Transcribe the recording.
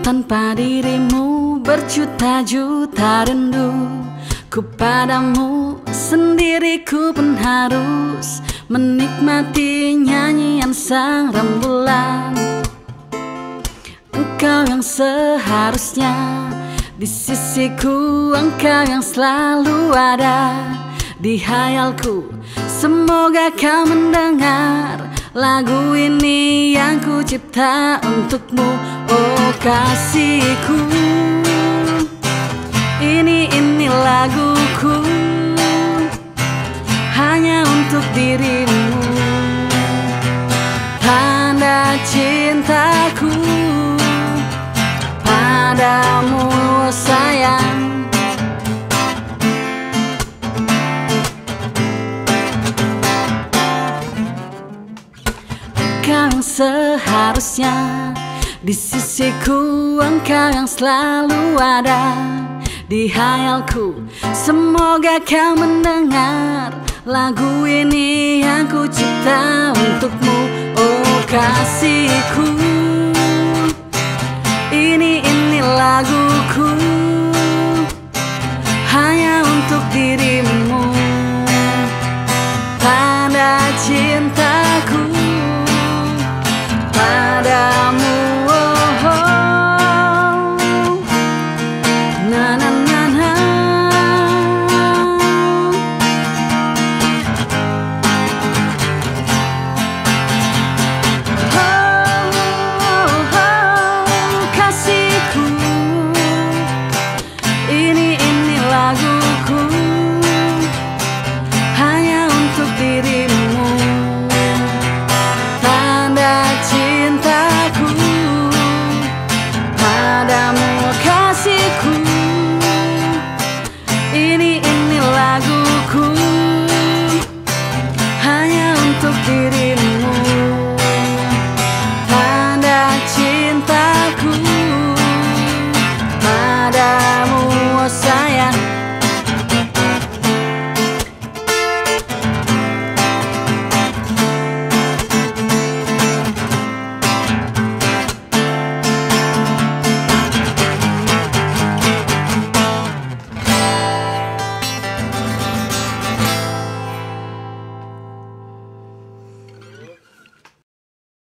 Tanpa dirimu berjuta-juta rindu, ku padamu sendiri ku pun harus menikmati nyanyian sang rembulan. Engkau yang seharusnya di sisiku, engkau yang selalu ada di hayalku. Semoga kau mendengar lagu ini yang ku cipta untukmu, oh kasihku. Ini laguku hanya untuk dirimu, tanda cintaku padamu sayang. Engkau yang seharusnya di sisiku, engkau yang selalu ada di hayalku. Semoga kau mendengar lagu ini yang ku cipta untukmu, oh kasihku. Ini laguku hanya untuk diri